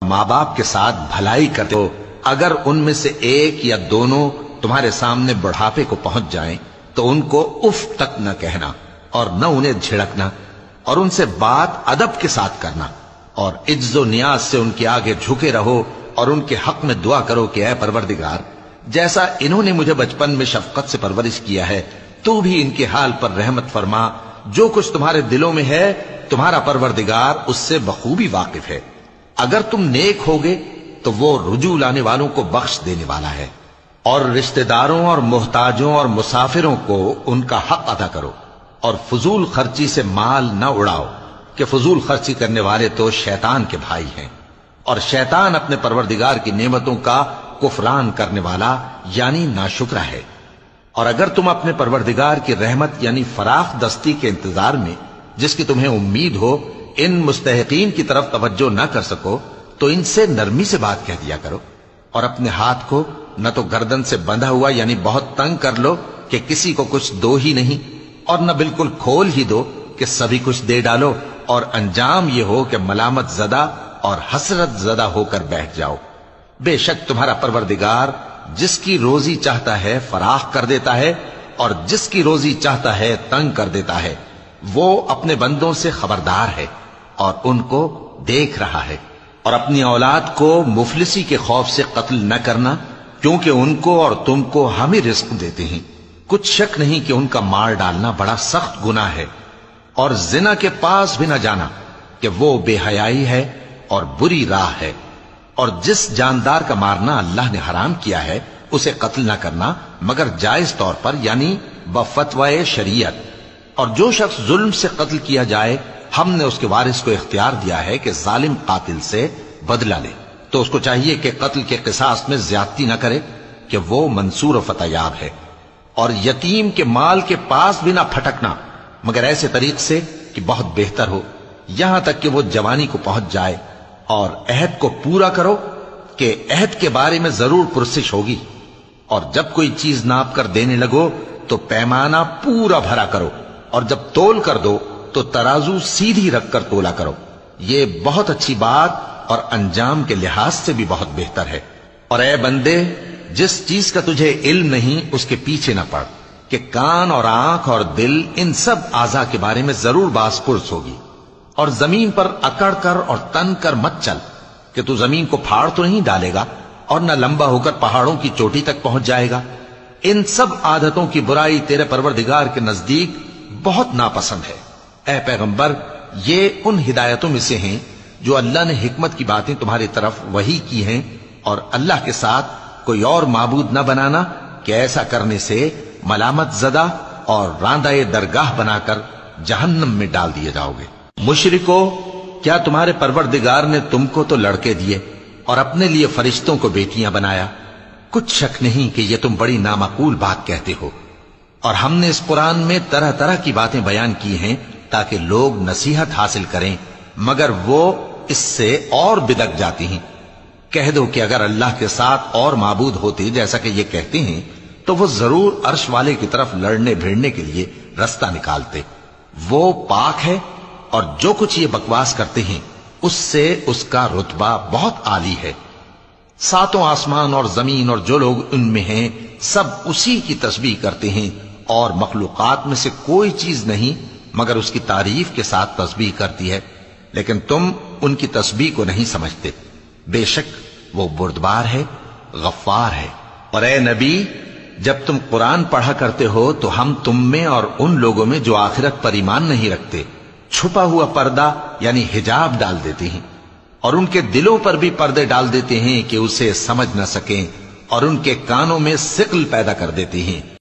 ماں باپ کے ساتھ بھلائی کرتے ہو، اگر ان میں سے ایک یا دونوں تمہارے سامنے بڑھاپے کو پہنچ جائیں تو ان کو اف تک نہ کہنا اور نہ انہیں جھڑکنا، اور ان سے بات ادب کے ساتھ کرنا، اور عجز و نیاز سے ان کے آگے جھکے رہو اور ان کے حق میں دعا کرو کہ اے پروردگار، جیسا انہوں نے مجھے بچپن میں شفقت سے پرورش کیا ہے تو بھی ان کے حال پر رحمت فرما، جو کچھ تمہارے دلوں میں ہے تمہارا پروردگار اس سے بخوبی واقف ہے، اگر تم نیک ہوگے تو وہ رجوع لانے والوں کو بخش دینے والا ہے، اور رشتہ داروں اور محتاجوں اور مسافروں کو ان کا حق ادا کرو، اور فضول خرچی سے مال نہ اڑاؤ کہ فضول خرچی کرنے والے تو شیطان کے بھائی ہیں، اور شیطان اپنے پروردگار کی نعمتوں کا کفران کرنے والا یعنی ناشکرا ہے۔ اور اگر تم اپنے پروردگار کی رحمت یعنی فراخ دستی کے انتظار میں جس کی تمہیں امید ہو ان مستحقین کی طرف توجہ نہ کر سکو تو ان سے نرمی سے بات کہہ دیا کرو، اور اپنے ہاتھ کو نہ تو گردن سے بندھا ہوا یعنی بہت تنگ کر لو کہ کسی کو کچھ دو ہی نہیں، اور نہ بالکل کھول ہی دو کہ سبھی کچھ دے ڈالو، اور انجام یہ ہو کہ ملامت زدہ اور حسرت زدہ ہو کر بیٹھ جاؤ۔ بے شک تمہارا پروردگار جس کی روزی چاہتا ہے فراخ کر دیتا ہے، اور جس کی روزی چاہتا ہے تنگ کر دیتا ہے، وہ اپنے بندوں سے خبردار ہے اور ان کو دیکھ رہا ہے۔ اور اپنی اولاد کو مفلسی کے خوف سے قتل نہ کرنا، کیونکہ ان کو اور تم کو ہم ہی رزق دیتے ہیں، کچھ شک نہیں کہ ان کا مار ڈالنا بڑا سخت گناہ ہے، اور زنا کے پاس بھی نہ جانا کہ وہ بے حیائی ہے اور بری راہ ہے، اور جس جاندار کا مارنا اللہ نے حرام کیا ہے اسے قتل نہ کرنا مگر جائز طور پر یعنی بفتوائے شریعت، اور جو شخص ظلم سے قتل کیا جائے ہم نے اس کے وارث کو اختیار دیا ہے کہ ظالم قاتل سے بدلہ لے، تو اس کو چاہیے کہ قتل کے قصاص میں زیادتی نہ کرے کہ وہ منصور و فتح یاب ہے، اور یتیم کے مال کے پاس بھی نہ پھٹکنا مگر ایسے طریق سے کہ بہت بہتر ہو، یہاں تک کہ وہ جوانی کو پہنچ جائے، اور عہد کو پورا کرو کہ عہد کے بارے میں ضرور پرسش ہوگی، اور جب کوئی چیز ناپ کر دینے لگو تو پیمانہ پورا بھرا کرو، اور جب تول کر دو تو ترازو سیدھی رکھ کر تولا کرو، یہ بہت اچھی بات اور انجام کے لحاظ سے بھی بہت بہتر ہے۔ اور اے بندے، جس چیز کا تجھے علم نہیں اس کے پیچھے نہ پڑ کہ کان اور آنکھ اور دل ان سب اعضاء کے بارے میں ضرور باز پرس ہوگی، اور زمین پر اکڑ کر اور تن کر مت چل کہ تو زمین کو پھاڑ تو نہیں ڈالے گا اور نہ لمبا ہو کر پہاڑوں کی چوٹی تک پہنچ جائے گا، ان سب عادتوں کی برائی تیرے پروردگار کے نزدیک بہت ناپسند ہے۔ اے پیغمبر، یہ ان ہدایتوں میں سے ہیں جو اللہ نے حکمت کی باتیں تمہاری طرف وحی کی ہیں، اور اللہ کے ساتھ کوئی اور معبود نہ بنانا کہ ایسا کرنے سے ملامت زدہ اور راندہ درگاہ بنا کر جہنم میں ڈال دیے جاؤ گے۔ مشرکو، کیا تمہارے پروردگار نے تم کو تو لڑکے دیے اور اپنے لیے فرشتوں کو بیٹیاں بنایا؟ کچھ شک نہیں کہ یہ تم بڑی نامعقول بات کہتے ہو، اور ہم نے اس قرآن میں طرح طرح کی باتیں بیان کی ہیں تاکہ لوگ نصیحت حاصل کریں، مگر وہ اس سے اور بدک جاتی ہیں۔ کہہ دو کہ اگر اللہ کے ساتھ اور معبود ہوتے جیسا کہ یہ کہتے ہیں تو وہ ضرور عرش والے کی طرف لڑنے بھیڑنے کے لیے رستہ نکالتے، وہ پاک ہے، اور جو کچھ یہ بکواس کرتے ہیں اس سے اس کا رتبہ بہت عالی ہے۔ ساتوں آسمان اور زمین اور جو لوگ ان میں ہیں سب اسی کی تسبیح کرتے ہیں، اور مخلوقات میں سے کوئی چیز نہیں مگر اس کی تعریف کے ساتھ تسبیح کرتی ہے، لیکن تم ان کی تسبیح کو نہیں سمجھتے، بے شک وہ بردبار ہے، غفار ہے۔ اور اے نبی، جب تم قرآن پڑھا کرتے ہو تو ہم تم میں اور ان لوگوں میں جو آخرت پر ایمان نہیں رکھتے چھپا ہوا پردہ یعنی حجاب ڈال دیتے ہیں، اور ان کے دلوں پر بھی پردے ڈال دیتے ہیں کہ اسے سمجھ نہ سکیں، اور ان کے کانوں میں ثقل پیدا کر دیتے ہیں۔